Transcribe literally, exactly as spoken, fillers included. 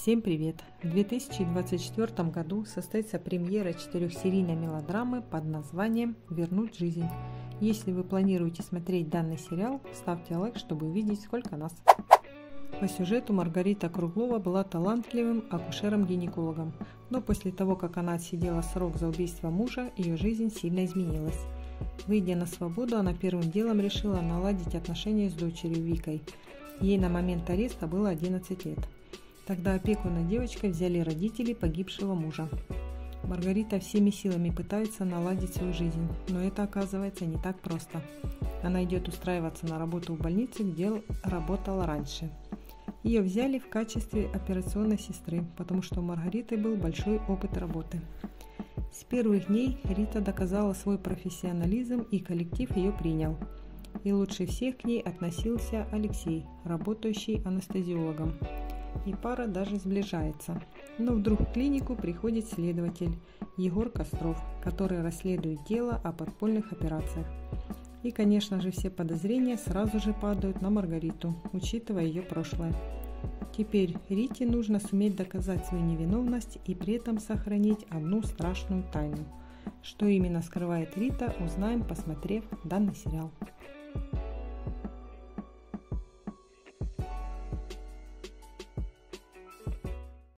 Всем привет! В две тысячи двадцать четвёртом году состоится премьера четырехсерийной мелодрамы под названием «Вернуть жизнь». Если вы планируете смотреть данный сериал, ставьте лайк, чтобы увидеть, сколько нас. По сюжету Маргарита Круглова была талантливым акушером-гинекологом, но после того, как она отсидела срок за убийство мужа, ее жизнь сильно изменилась. Выйдя на свободу, она первым делом решила наладить отношения с дочерью Викой. Ей на момент ареста было одиннадцать лет. Тогда опеку над девочкой взяли родители погибшего мужа. Маргарита всеми силами пытается наладить свою жизнь, но это оказывается не так просто. Она идет устраиваться на работу в больнице, где работала раньше. Ее взяли в качестве операционной сестры, потому что у Маргариты был большой опыт работы. С первых дней Рита доказала свой профессионализм, и коллектив ее принял. И лучше всех к ней относился Алексей, работающий анестезиологом. И пара даже сближается. Но вдруг в клинику приходит следователь Егор Костров, который расследует дело о подпольных операциях. И, конечно же, все подозрения сразу же падают на Маргариту, учитывая ее прошлое. Теперь Рите нужно суметь доказать свою невиновность и при этом сохранить одну страшную тайну. Что именно скрывает Рита, узнаем, посмотрев данный сериал.